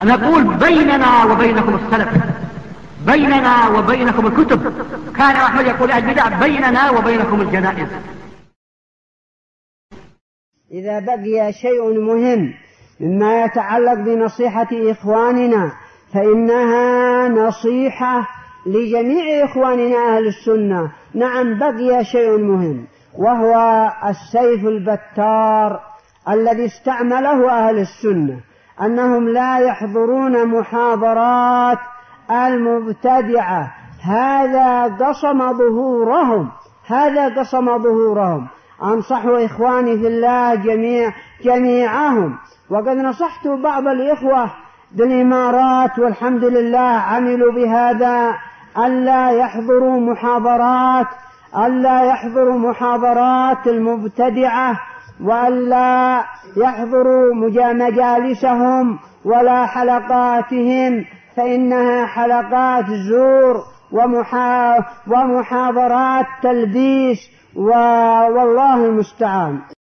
نقول بيننا وبينكم السلف، بيننا وبينكم الكتب. كان أحمد يقول أهل البدع بيننا وبينكم الجنائز. إذا بقي شيء مهم مما يتعلق بنصيحة إخواننا فإنها نصيحة لجميع إخواننا أهل السنة. نعم، بقي شيء مهم، وهو السيف البتار الذي استعمله أهل السنة، أنهم لا يحضرون محاضرات المبتدعة. هذا قصم ظهورهم. أنصح إخواني في الله جميعهم، وقد نصحت بعض الإخوة بالإمارات والحمد لله عملوا بهذا، ألا يحضروا محاضرات المبتدعة، وألا يحضروا مجالسهم ولا حلقاتهم، فإنها حلقات زور ومحاضرات تلبيس، والله المستعان.